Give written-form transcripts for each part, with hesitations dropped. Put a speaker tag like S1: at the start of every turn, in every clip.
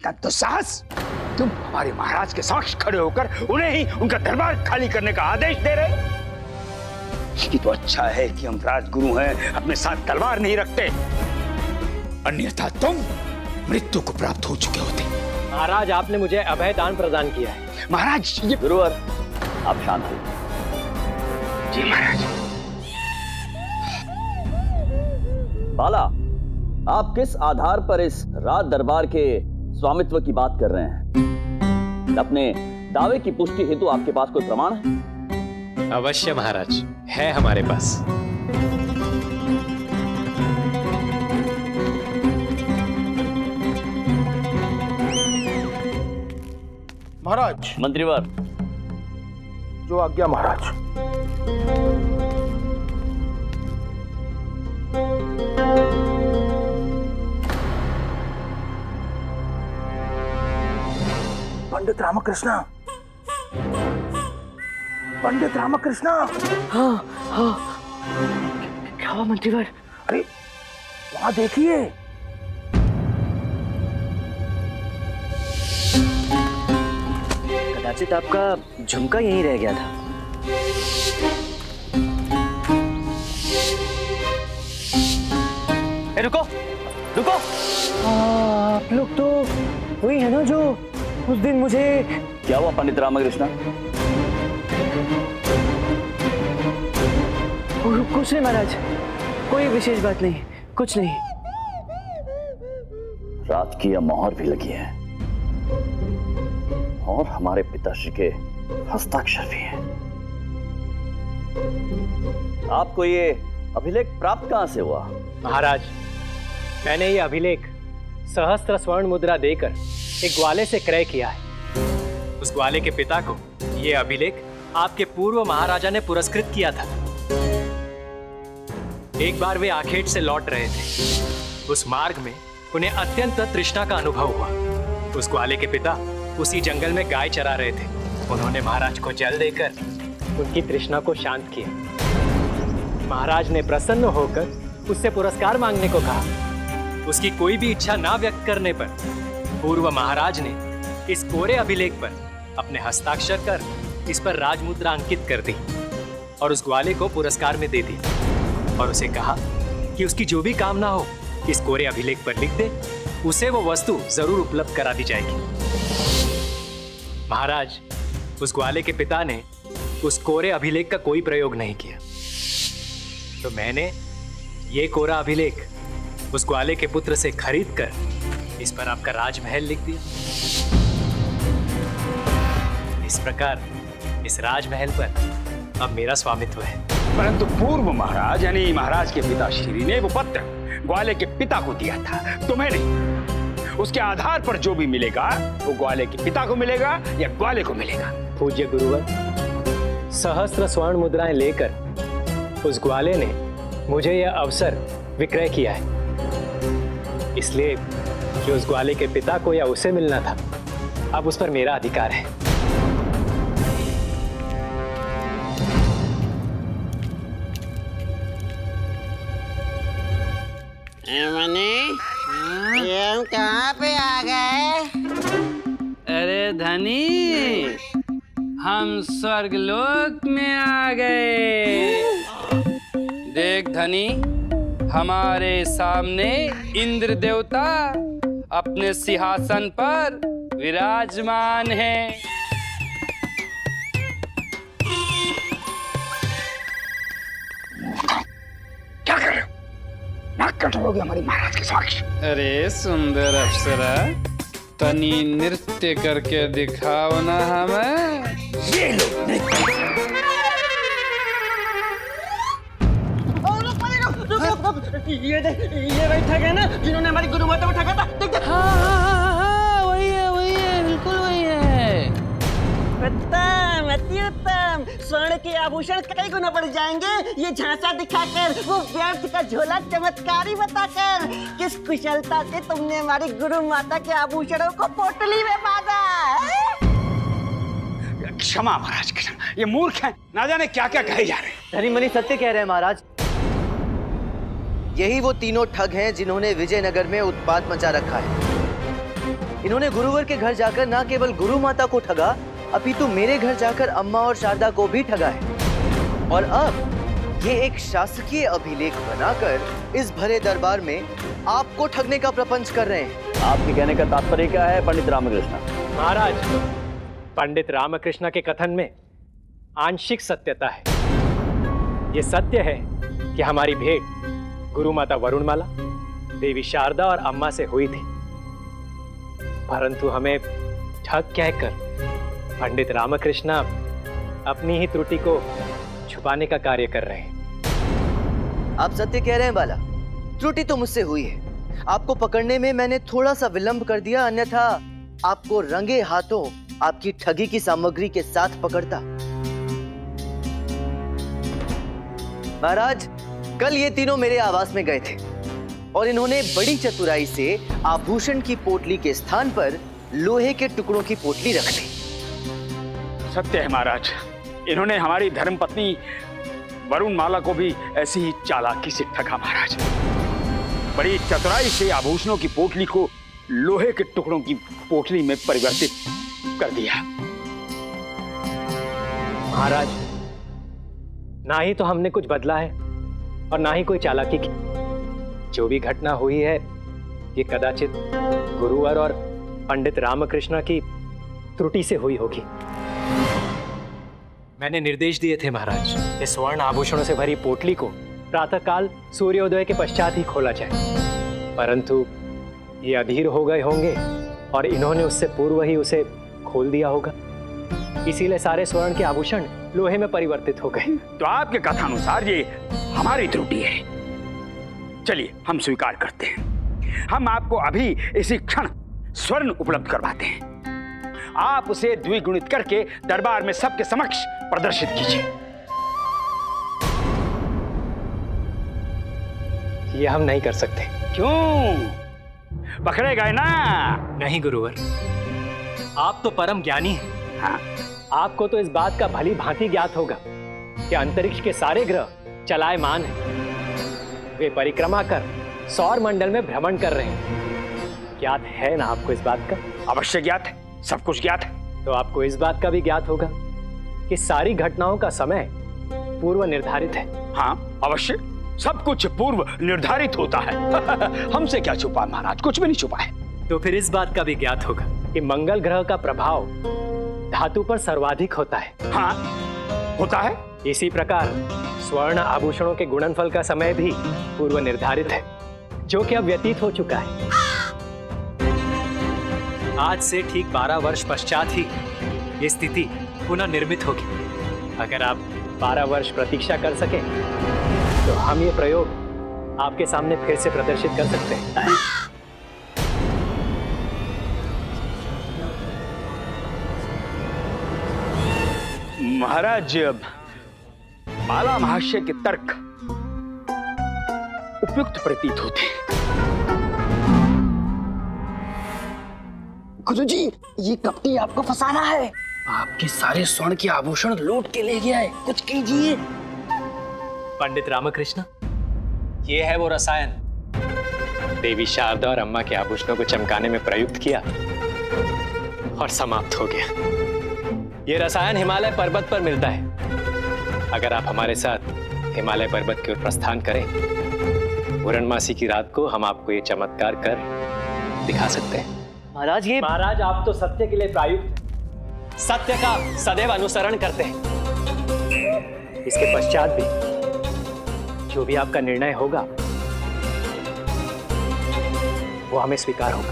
S1: इतना दुस्साहस! तुम हमारे महाराज के साक्ष खड़े होकर उन्हें ही उनका दरबार खाली करने का आदेश दे रहे। ये तो अच्छा है कि हम राजगुरु हैं, अपने साथ तलवार नहीं रखते, अन्यथा तुम मृत्यु को प्राप्त हो चुके होते।
S2: महाराज, आपने मुझे अभय दान प्रदान किया है।
S1: महाराज ये
S3: गुरुवर, आप शांत हो।
S1: जी महाराज।
S3: बाला, आप किस आधार पर इस राज दरबार के स्वामित्व की बात कर रहे हैं? अपने दावे की पुष्टि हेतु आपके पास कोई प्रमाण है?
S2: अवश्य महाराज, है हमारे पास।
S4: महाराज।
S3: मंत्रीवर।
S4: जो आज्ञा महाराज। पंडित रामकृष्ण, पंडित रामकृष्ण।
S5: हाँ हाँ, क्या हुआ मंत्रीवर?
S4: अरे वहां देखिए।
S5: कदाचित आपका झुमका यहीं रह गया था। रुको रुको, आप लोग तो वही है ना जो उस दिन मुझे।
S3: क्या हुआ पंडित रामकृष्ण?
S5: कुछ नहीं महाराज, कोई विशेष बात नहीं, कुछ नहीं।
S3: रात की यह मोहर भी लगी है और हमारे पिताश्री के हस्ताक्षर भी हैं। आपको ये अभिलेख प्राप्त कहां से हुआ?
S2: महाराज, मैंने ये अभिलेख सहस्त्र स्वर्ण मुद्रा देकर एक ग्वाले से क्रय किया है। उस ग्वाले के पिता को ये अभिलेख आपके पूर्व महाराजा ने पुरस्कृत किया था। एक बार वे आखेट से लौट रहे थे। उस मार्ग में उन्हें अत्यंत तृष्णा का अनुभव हुआ। उस ग्वाले के पिता उसी जंगल में गाय चरा रहे थे। उन्होंने महाराज को जल देकर उनकी तृष्णा को शांत किया। महाराज ने प्रसन्न होकर उससे पुरस्कार मांगने को कहा। उसकी कोई भी इच्छा ना व्यक्त करने पर पूर्व महाराज ने इस कोरे अभिलेख पर अपने हस्ताक्षर कर इस पर राजमुद्रा अंकित कर दी और उस ग्वाले को पुरस्कार में दे दी और उसे कहा कि उसकी जो भी कामना हो इस कोरे अभिलेख पर लिख दे, उसे वो वस्तु जरूर उपलब्ध करा दी जाएगी। महाराज, उस ग्वाले के पिता ने उस कोरे अभिलेख का कोई प्रयोग नहीं किया, तो मैंने ये कोरा अभिलेख उस ग्वाले के पुत्र से खरीद कर इस पर आपका राजमहल लिख दिया। इस प्रकार इस राजमहल पर अब मेरा स्वामित्व है।
S1: परंतु पूर्व महाराज यानी महाराज के पिताश्री ने वो पत्र ग्वाले के पिता को दिया था, तुम्हें नहीं। उसके आधार पर जो भी मिलेगा वो ग्वाले के पिता को मिलेगा या ग्वाले को मिलेगा।
S2: पूज्य गुरुवर, सहस्त्र स्वर्ण मुद्राएं लेकर उस ग्वाले ने मुझे यह अवसर विक्रय किया है, इसलिए जो उस ग्वाले के पिता को या उसे मिलना था अब उस पर मेरा अधिकार है।
S6: ये हम कहाँ पे आ गए?
S7: अरे धनी, हम स्वर्गलोक में आ गए। देख धनी, हमारे सामने इंद्र देवता अपने सिंहासन पर विराजमान हैं।
S1: क्या कर रहे हो? नाक कटोगे हमारी महाराज के साक्ष।
S7: अरे सुंदर अप्सरा, तनी नृत्य करके दिखाओ ना हमें।
S1: ये लो नृत्य।
S6: ये वही ठग है ना जिन्होंने हमारी गुरु माता को ठगा था। देख देख।
S7: हाँ, वही है, बिल्कुल वही है।
S6: उत्तम, अति उत्तम। स्वर्ण के आभूषण कई गुना बढ़ जाएंगे ये झांसा दिखाकर, वो व्यर्थ का झोला चमत्कारी बताकर। किस कुशलता से तुमने हमारी गुरु माता के आभूषणों को पोटली में बांधा।
S1: क्षमा महाराज, क्षमा। ये मूर्ख हैं, ना जाने क्या क्या कहे जा रहे हैं।
S5: धनी मनी सत्य कह रहे हैं महाराज। यही वो तीनों ठग हैं जिन्होंने विजयनगर में उत्पात मचा रखा है।
S8: इन्होंने गुरुवर के घर जाकर न केवल गुरु माता को ठगा, अपितु मेरे घर जाकर अम्मा और शारदा को भी ठगा है। और अब ये एक शासकीय अभिलेख बनाकर इस भरे दरबार में आपको ठगने का प्रपंच कर रहे हैं।
S3: आपके कहने का तात्पर्य क्या है पंडित रामकृष्ण?
S2: महाराज, पंडित रामकृष्ण के कथन में आंशिक सत्यता है। ये सत्य है कि हमारी भेंट गुरु माता वरुणमाला, देवी शारदा और अम्मा से हुई थी, परंतु हमें ठग कहकर पंडित रामकृष्ण अपनी ही त्रुटि को छुपाने का कार्य कर रहे हैं।
S8: आप सत्य कह रहे हैं बाला, त्रुटि तो मुझसे हुई है। आपको पकड़ने में मैंने थोड़ा सा विलंब कर दिया, अन्यथा आपको रंगे हाथों आपकी ठगी की सामग्री के साथ पकड़ता। महाराज, कल ये तीनों मेरे आवास में गए थे और इन्होंने बड़ी चतुराई से आभूषण की पोटली के स्थान पर लोहे के टुकड़ों की पोटली रख दी।
S1: सत्य है महाराज, इन्होंने हमारी धर्मपत्नी वरुणमाला को भी ऐसी ही चालाकी से ठगा महाराज। बड़ी चतुराई से आभूषणों की पोटली को लोहे के टुकड़ों की पोटली में परिवर्तित कर दिया।
S2: महाराज, ना ही तो हमने कुछ बदला है और ना ही कोई चालाकी की। जो भी घटना हुई है ये कदाचित गुरुवर और पंडित रामकृष्ण की त्रुटि से हुई होगी। मैंने निर्देश दिए थे महाराज, इस स्वर्ण आभूषणों से भरी पोटली को प्रातःकाल सूर्योदय के पश्चात ही खोला जाए, परंतु ये अधीर हो गए होंगे और इन्होंने उससे पूर्व ही उसे खोल दिया होगा, इसीलिए सारे स्वर्ण के आभूषण लोहे में परिवर्तित हो गए।
S1: तो आपके कथानुसार ये हमारी त्रुटि है। चलिए हम स्वीकार करते हैं, हम आपको अभी इसी क्षण स्वर्ण उपलब्ध करवाते हैं। आप उसे द्विगुणित करके दरबार में सबके समक्ष प्रदर्शित कीजिए।
S2: ये हम नहीं कर सकते।
S1: क्यों? पकड़े गए ना?
S2: नहीं गुरुवर, आप तो परम ज्ञानी हैं।
S1: हाँ।
S2: आपको तो इस बात का भली भांति ज्ञात होगा कि अंतरिक्ष के सारे ग्रह चलायमान हैं। वे परिक्रमा कर सौर मंडल में भ्रमण कर रहे हैं। ज्ञात है ना आपको इस बात का?
S1: अवश्य ज्ञात है, सब कुछ ज्ञात है।
S2: तो आपको इस बात का भी ज्ञात होगा कि सारी घटनाओं का समय पूर्व निर्धारित है।
S1: हाँ अवश्य, सब कुछ पूर्व निर्धारित होता है। हमसे क्या छुपा महाराज, कुछ भी नहीं छुपा है।
S2: तो फिर इस बात का भी ज्ञात होगा कि मंगल ग्रह का प्रभाव धातु पर सर्वाधिक होता है।
S1: हाँ होता है।
S2: इसी प्रकार स्वर्ण आभूषणों के गुणनफल का समय भी पूर्व निर्धारित है, जो कि अब व्यतीत हो चुका है। आज से ठीक 12 वर्ष पश्चात ही ये स्थिति पुनः निर्मित होगी। अगर आप 12 वर्ष प्रतीक्षा कर सके तो हम ये प्रयोग आपके सामने फिर से प्रदर्शित कर सकते हैं।
S1: महाराज, बाला महाशय के तर्क उपयुक्त प्रतीत होते हैं।
S5: गुरुजी, ये कपटी आपको फंसाना है। आपके सारे स्वर्ण के आभूषण लूट के ले गया है, कुछ कीजिए।
S2: पंडित रामकृष्ण, ये है वो रसायन देवी शारदा और अम्मा के आभूषणों को चमकाने में प्रयुक्त किया और समाप्त हो गया। ये रसायन हिमालय पर्वत पर मिलता है। अगर आप हमारे साथ हिमालय पर्वत की ओर प्रस्थान करें, पूर्णमासी की रात को हम आपको ये चमत्कार कर दिखा सकते हैं।
S8: महाराज, ये
S2: महाराज, आप तो सत्य के लिए प्रायुक्त हैं। सत्य का सदैव अनुसरण करते हैं। इसके पश्चात भी जो भी आपका निर्णय होगा वो हमें स्वीकार होगा।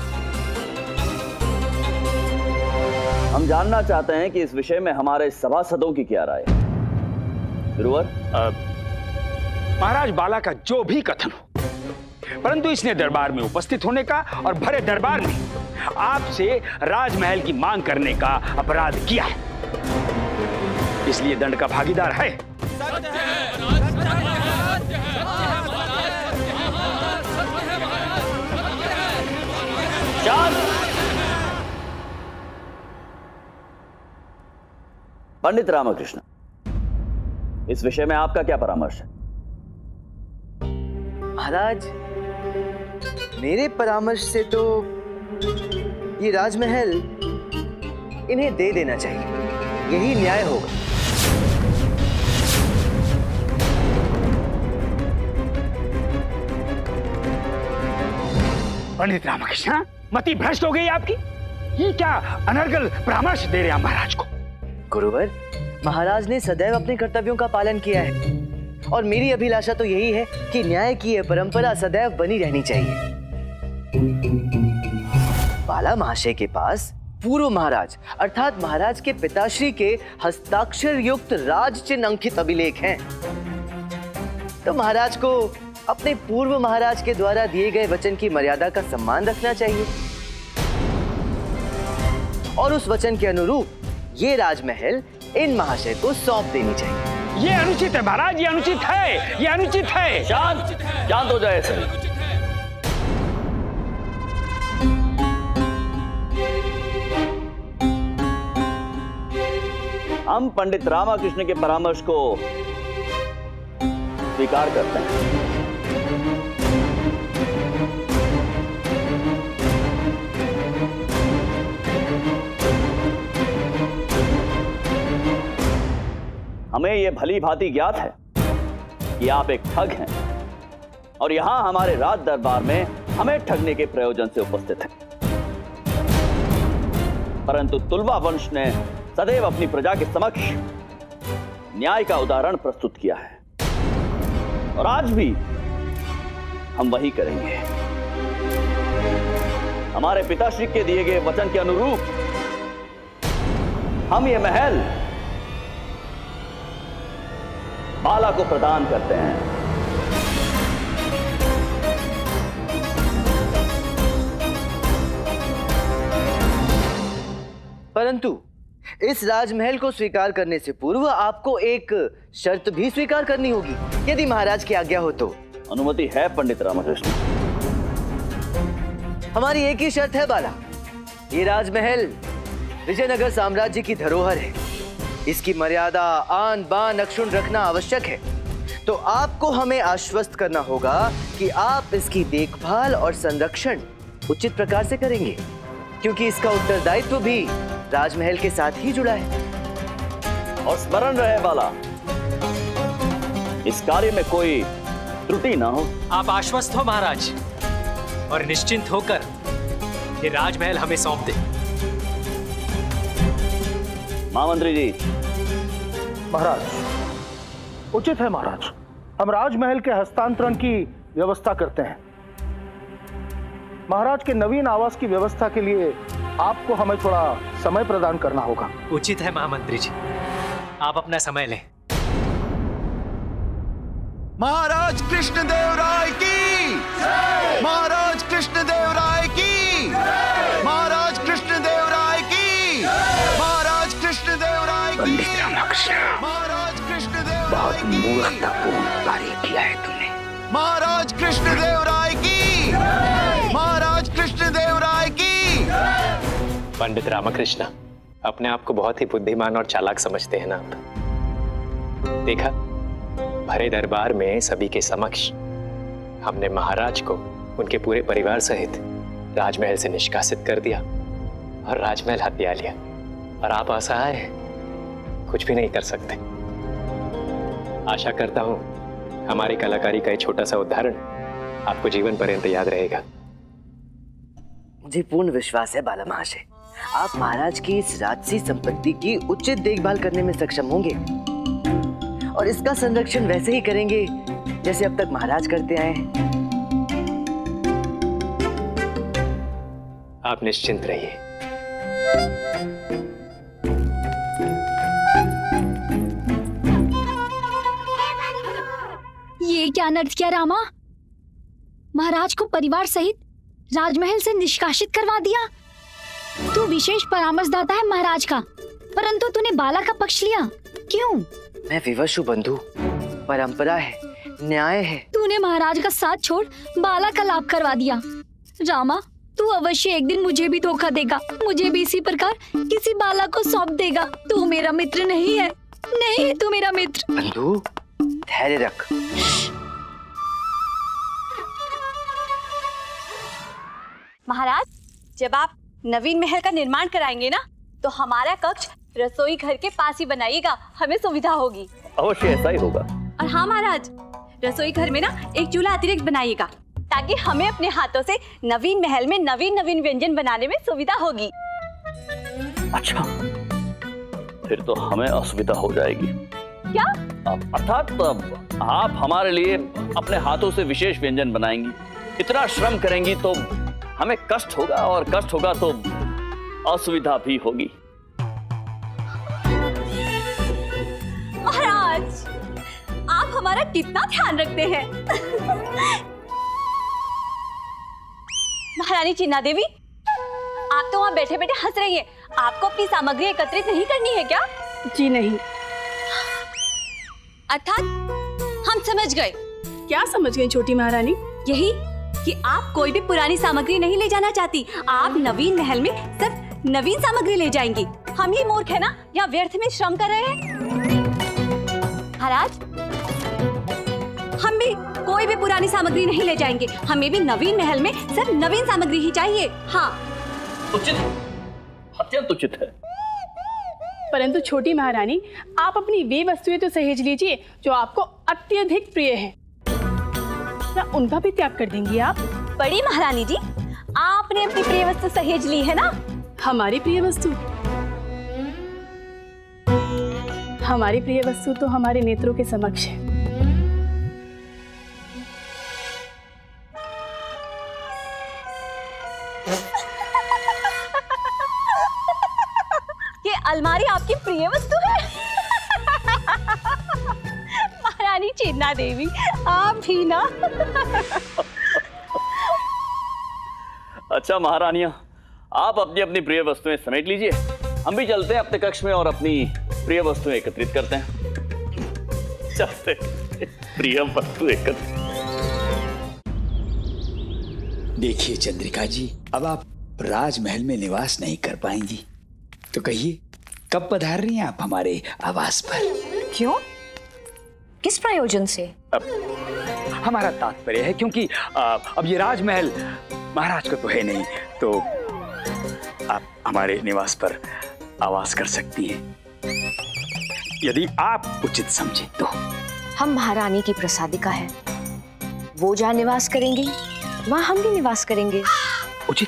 S3: हम जानना चाहते हैं कि इस विषय में हमारे सभासदों की क्या राय है। गुरुवर,
S1: महाराज, बाला का जो भी कथन हो, परंतु इसने दरबार में उपस्थित होने का और भरे दरबार में आपसे राजमहल की मांग करने का अपराध किया है, इसलिए दंड का भागीदार है।
S3: पंडित रामकृष्ण, इस विषय में आपका क्या परामर्श है?
S8: महाराज, मेरे परामर्श से तो ये राजमहल इन्हें दे देना चाहिए, यही न्याय होगा।
S1: पंडित रामकृष्ण, मति भ्रष्ट हो गई आपकी। ये क्या अनर्गल परामर्श दे रहे हैं महाराज को?
S8: गुरुवर, महाराज ने सदैव अपने कर्तव्यों का पालन किया है और मेरी अभिलाषा तो यही है कि न्याय की यह परंपरा सदैव बनी रहनी चाहिए। बाला महाशय के पास पूर्व महाराज अर्थात महाराज के पिताश्री के हस्ताक्षर युक्त राज चिन्ह अंकित अभिलेख हैं। तो महाराज को अपने पूर्व महाराज के द्वारा दिए गए वचन की मर्यादा का सम्मान रखना चाहिए और उस वचन के अनुरूप ये राजमहल इन महाशय को सौंप देनी चाहिए।
S1: ये अनुचित है महाराज, ये अनुचित है, ये अनुचित है।
S3: शांत हो जाए सर। हम पंडित रामकृष्ण के परामर्श को स्वीकार करते हैं। हमें यह भली भांति ज्ञात है कि आप एक ठग हैं और यहां हमारे राज दरबार में हमें ठगने के प्रयोजन से उपस्थित हैं। परंतु तुलवा वंश ने सदैव अपनी प्रजा के समक्ष न्याय का उदाहरण प्रस्तुत किया है और आज भी हम वही करेंगे। हमारे पिताश्री के दिए गए वचन के अनुरूप हम ये महल बाला को प्रदान करते हैं।
S8: परंतु इस राजमहल को स्वीकार करने से पूर्व आपको एक शर्त भी स्वीकार करनी होगी, यदि महाराज की आज्ञा हो तो।
S3: अनुमति है पंडित रामकृष्ण।
S8: हमारी एक ही शर्त है बाला, ये राजमहल विजयनगर साम्राज्य की धरोहर है, इसकी मर्यादा आन बान अक्षुण रखना आवश्यक है। तो आपको हमें आश्वस्त करना होगा कि आप इसकी देखभाल और संरक्षण उचित प्रकार से करेंगे, क्योंकि इसका उत्तरदायित्व भी राजमहल के साथ ही जुड़ा है।
S3: और स्मरण रहे बाला, इस कार्य में कोई त्रुटि ना हो।
S2: आप आश्वस्त हो महाराज और निश्चिंत होकर ये राजमहल हमें सौंप दें।
S3: महामंत्री जी।
S4: महाराज, उचित है महाराज, हम राजमहल के हस्तांतरण की व्यवस्था करते हैं। महाराज के नवीन आवास की व्यवस्था के लिए आपको हमें थोड़ा समय प्रदान करना होगा।
S2: उचित है महामंत्री जी, आप अपना समय लें।
S9: महाराज कृष्णदेव राय की, महाराज कृष्णदेव राय की, महाराज कृष्णदेव राय की, महाराज कृष्णदेव राय की।
S1: पंडित रामकृष्ण,
S9: महाराज कृष्णदेव
S1: बहुत मूर्खतापूर्ण कार्य किया है तुमने।
S9: महाराज कृष्णदेव राय की, महाराज कृष्णदेव राय की।
S2: पंडित रामकृष्ण, अपने आप को बहुत ही बुद्धिमान और चालाक समझते हैं ना आप? देखा, भरे दरबार में सभी के समक्ष हमने महाराज को उनके पूरे परिवार सहित राजमहल से निष्कासित कर दिया और राजमहल हथिया लिया, और आप असहाय हैं, कुछ भी नहीं कर सकते। आशा करता हूं हमारी कलाकारी का एक छोटा सा उदाहरण आपको जीवन पर्यंत याद रहेगा।
S8: मुझे पूर्ण विश्वास है बाला महाशय, आप महाराज की इस राजसी संपत्ति की उचित देखभाल करने में सक्षम होंगे और इसका संरक्षण वैसे ही करेंगे जैसे अब तक महाराज करते आए हैं।
S2: आप निश्चिंत रहिए।
S10: ये क्या अनर्थ किया रामा? महाराज को परिवार सहित राजमहल से निष्कासित करवा दिया। तू विशेष परामर्शदाता है महाराज का, परंतु तूने बाला का पक्ष लिया, क्यों?
S8: मैं विवश हूँ बंधु, परंपरा है, न्याय है।
S10: तूने महाराज का साथ छोड़ बाला का लाभ करवा दिया। रामा, तू अवश्य एक दिन मुझे भी धोखा देगा, मुझे भी इसी प्रकार किसी बाला को सौंप देगा। तू मेरा मित्र नहीं है, नहीं है तू मेरा मित्र।
S8: बंधु, धैर्य रख।
S11: महाराज, जब आप नवीन महल का निर्माण कराएंगे ना, तो हमारा कक्ष रसोई घर के पास ही बनाइएगा, हमें सुविधा होगी।
S3: अवश्य ऐसा ही होगा।
S11: और हाँ महाराज, रसोई घर में ना एक चूल्हा अतिरिक्त बनाइएगा, ताकि हमें अपने हाथों से नवीन महल में नवीन नवीन व्यंजन बनाने में सुविधा होगी।
S3: अच्छा, फिर तो हमें असुविधा हो जाएगी।
S11: क्या?
S3: अर्थात आप हमारे लिए अपने हाथों से विशेष व्यंजन बनाएंगी, इतना श्रम करेंगी तो हमें कष्ट होगा, और कष्ट होगा तो असुविधा भी होगी।
S11: महाराज, आप हमारा कितना ध्यान रखते हैं। महारानी चिन्ना देवी, आप तो वहाँ बैठे बैठे हंस रही हैं। आपको अपनी सामग्री एकत्रित नहीं करनी है क्या?
S12: जी नहीं।
S11: अर्थात हम समझ गए।
S12: क्या समझ गई छोटी महारानी?
S11: यही कि आप कोई भी पुरानी सामग्री नहीं ले जाना चाहती, आप नवीन महल में सिर्फ नवीन सामग्री ले जाएंगी। हम ही मूर्ख है ना, या व्यर्थ में श्रम कर रहे हैं। महाराज, हम भी कोई भी पुरानी सामग्री नहीं ले जाएंगे, हमें भी नवीन महल में सिर्फ नवीन सामग्री ही चाहिए। हाँ,
S3: उचित, अत्यंत उचित है।
S12: परंतु छोटी महारानी, आप अपनी वे वस्तुएं तो सहेज लीजिए जो आपको अत्यधिक प्रिय है। क्या उनका भी त्याग कर देंगी आप?
S11: बड़ी महारानी जी, आपने अपनी प्रिय वस्तु सहेज ली है ना?
S12: हमारी प्रिय वस्तु? हमारी प्रिय वस्तु तो हमारे नेत्रों के समक्ष है।
S11: ये अलमारी आपकी प्रिय वस्तु है? महारानी चिन्ना देवी, आप भी ना।
S3: अच्छा महारानियां, आप अपनी अपनी प्रिय वस्तुएं समेट लीजिए, हम भी चलते हैं अपने कक्ष में और अपनी प्रिय वस्तुएं एकत्रित करते हैं। चलते, प्रिय वस्तु एकत्रित।
S1: देखिए चंद्रिका जी, अब आप राजमहल में निवास नहीं कर पाएंगी, तो कहिए कब पधार रही हैं आप हमारे आवास पर?
S10: क्यों? किस प्रयोजन से?
S1: हमारा तात्पर्य है क्योंकि अब ये राजमहल महाराज को तो है नहीं, तो आप हमारे निवास पर आवास कर सकती हैं, यदि आप उचित समझे तो।
S10: हम महारानी की प्रसादिका है, वो जहाँ निवास करेंगी वहाँ हम भी निवास करेंगे।
S1: उचित।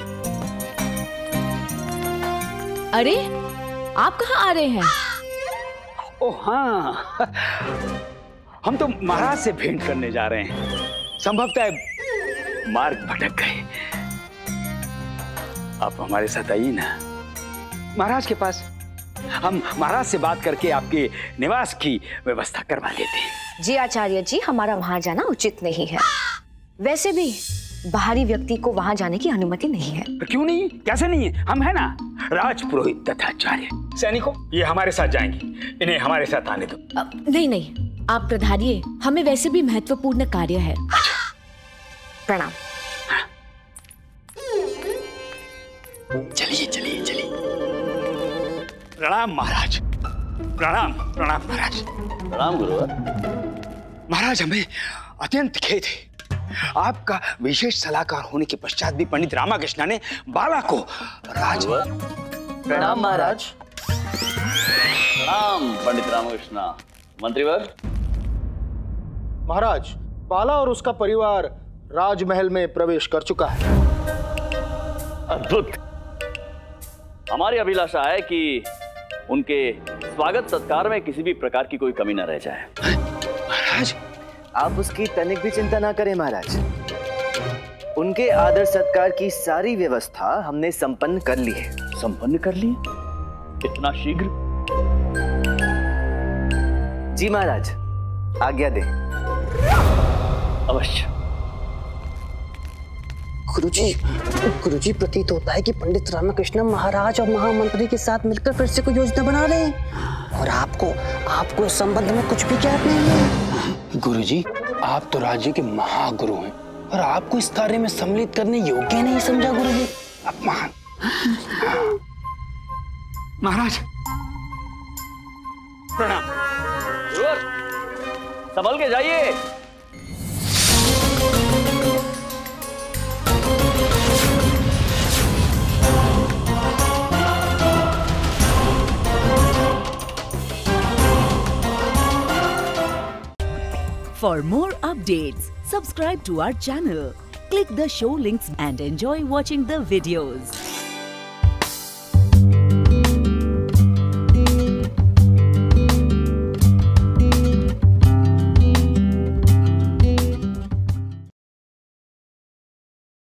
S7: अरे, आप कहाँ आ रहे हैं?
S1: ओह हाँ, हम तो महाराज से भेंट करने जा रहे हैं, संभवतः मार्ग भटक गए। आप हमारे साथ आइए ना महाराज के पास, हम महाराज से बात करके आपके निवास की व्यवस्था करवा देते हैं।
S10: जी आचार्य जी, हमारा वहाँ जाना उचित नहीं है। वैसे भी बाहरी व्यक्ति को वहाँ जाने की अनुमति नहीं है।
S1: क्यों नहीं? कैसे नहीं है? हम है ना राजपुरोहित तथा आचार्य। सैनिकों, ये हमारे साथ जाएंगे, इन्हें हमारे साथ आने दो।
S7: नहीं नहीं, आप प्रधारिये, हमें वैसे भी महत्वपूर्ण कार्य है।
S10: प्रणाम।
S1: चलिए चलिए चलिए। प्रणाम महाराज। प्रणाम प्रणाम महाराज।
S3: प्रणाम गुरुवर।
S1: महाराज, हमें अत्यंत खेद है, आपका विशेष सलाहकार होने के पश्चात भी पंडित रामाकृष्ण ने बाला को राज।
S8: प्रणाम महाराज।
S3: प्रणाम पंडित रामकृष्ण। मंत्रीवर।
S4: महाराज, बाला और उसका परिवार राजमहल में प्रवेश कर चुका है।
S3: अद्भुत। हमारी अभिलाषा है कि उनके स्वागत सत्कार में किसी भी प्रकार की कोई कमी न रह जाए।
S1: महाराज,
S8: आप उसकी तनिक भी चिंता ना करें महाराज, उनके आदर सत्कार की सारी व्यवस्था हमने संपन्न कर ली है।
S3: संपन्न कर ली? इतना शीघ्र?
S8: जी महाराज, आज्ञा दें।
S3: अवश्य।
S5: गुरुजी, प्रतीत होता है कि पंडित रामकृष्ण महाराज और महामंत्री के साथ मिलकर फिर से कोई योजना बना रहे हैं, और आपको इस संबंध में कुछ भी ज्ञात नहीं है।
S13: गुरुजी, आप तो राज्य के महागुरु हैं, और आपको इस कार्य में सम्मिलित करने योग्य नहीं समझा गुरुजी। अपमान।
S1: महाराज प्रणाम।
S3: संभल के जाइए।
S14: For more updates, subscribe to our channel, click the show links and enjoy watching the videos.